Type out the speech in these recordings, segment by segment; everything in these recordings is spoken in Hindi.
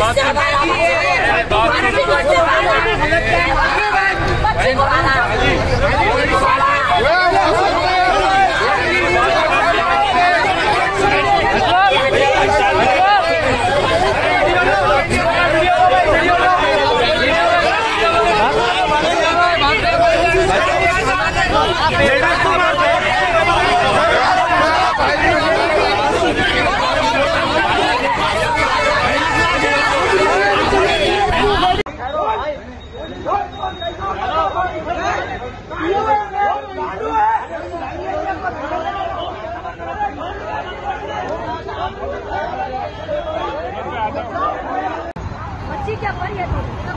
क्या पर है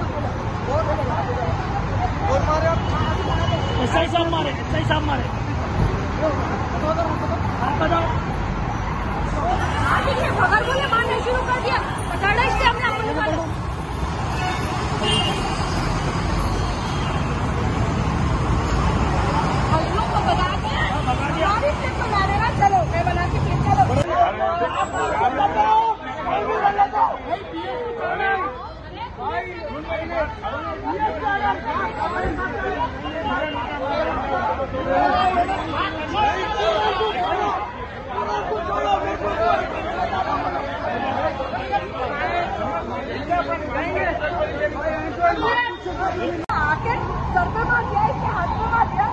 ऐसा ही सब मारे, ऐसा ही सब मारे। भगत बोले मारना शुरू कर दिया, पकड़ा इससे हमने अपने वालों को बता दिया, चलो मैं बना के फिर चलो। आके सर पे मार दिया, इसके हाथ पे मार दिया।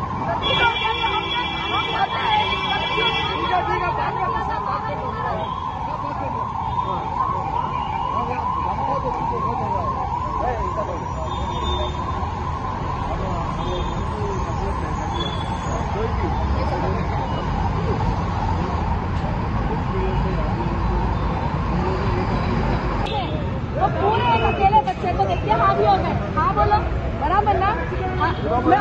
अकेले बच्चे को देखिए, हाँ भी हो गए, हाँ बोलो बराबर ना। मैं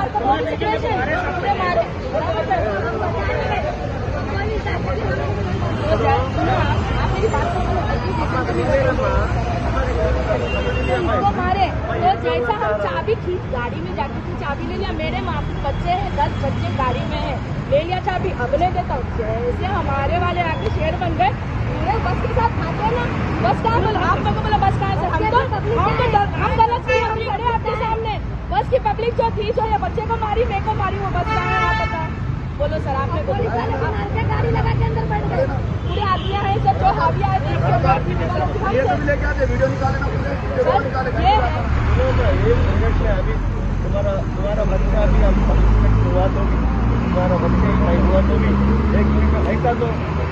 मारे तो जैसा हम चाबी खींच गाड़ी में जाके से चाबी ले लिया, मेरे बच्चे हैं 10 बच्चे गाड़ी में है, ले लिया चाबी, अब ले देता हूँ। जैसे हमारे वाले आके शेर बन गए, पूरे बस के साथ खाते ना। बस कहाँ बोला आप लोगों को, बोला बस कहाँ से, हम गलत नहीं, हम खड़े आपके सामने। बस की पब्लिक जो थी, जो ये बच्चे को मारी, मेरे को मारी, वो बस कहाँ है पता। बोलो सर, आपने गाड़ी लगा के अंदर बैठ गए, पूरे आदमी है सर, जो हावी आए थे तुम्हारा बच्चा अभी हम हुआ तो भी, तुम्हारा बच्चे नहीं हुआ तो भी 1 मिनट ऐसा तो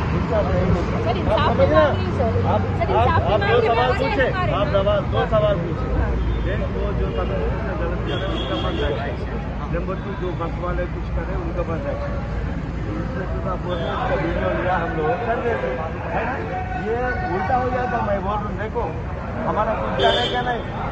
आप दो सवाल पूछे, आप दो सवाल पूछे। वो जो गलत करे उनका बंद है, नंबर 2 जो बस वाले कुछ करे उनका बंद है। इससे तो आप बोल रहे हैं वीडियो लिया हम लोग कर देते, ये उल्टा हो जाता। मैं बोल रहा हूँ देखो हमारा कुछ जाने क्या नहीं।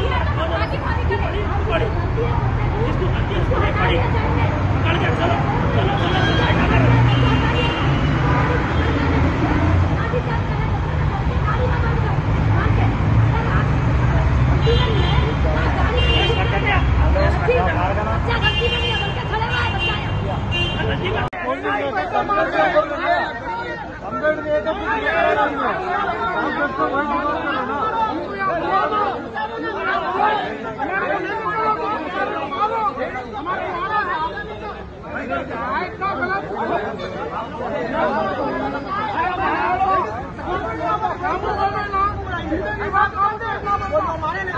चलो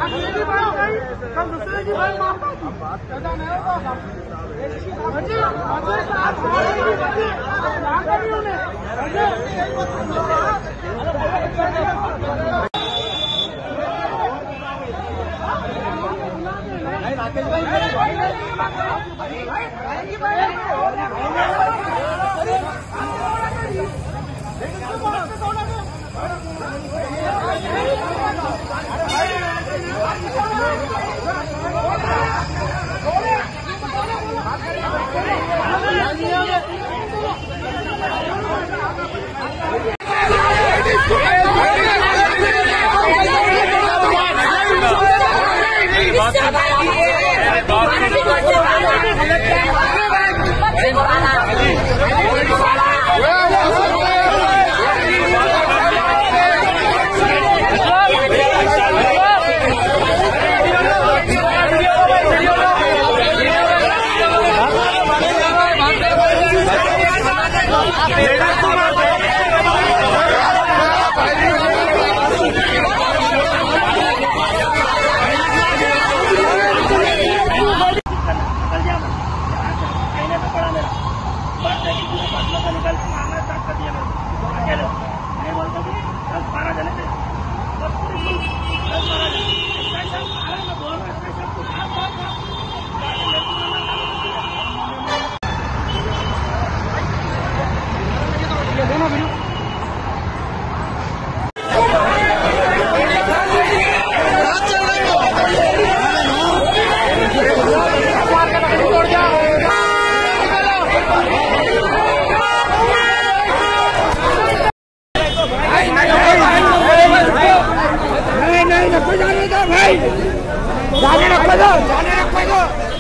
जाने रखो दो, जाने रखो दो।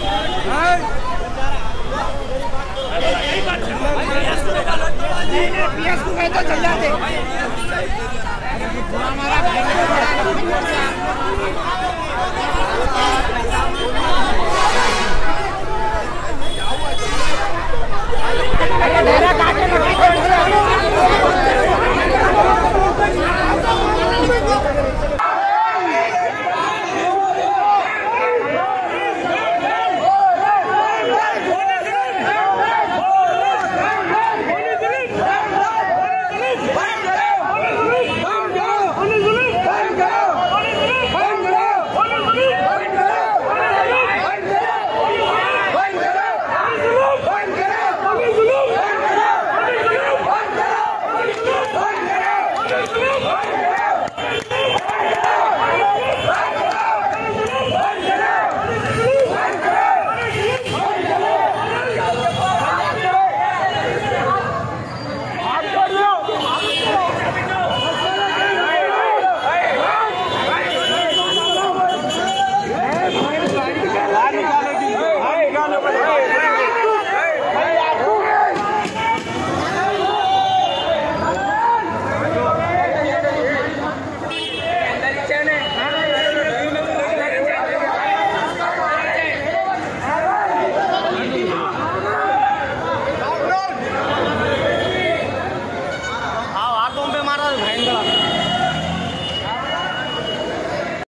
पीएस को कह दो चल जाते।